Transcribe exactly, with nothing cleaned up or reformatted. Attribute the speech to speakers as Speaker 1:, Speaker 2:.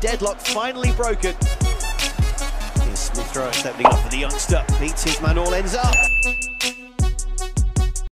Speaker 1: deadlock finally broken. Here's Smith Rowe stepping up for the youngster. Beats his man, all ends up.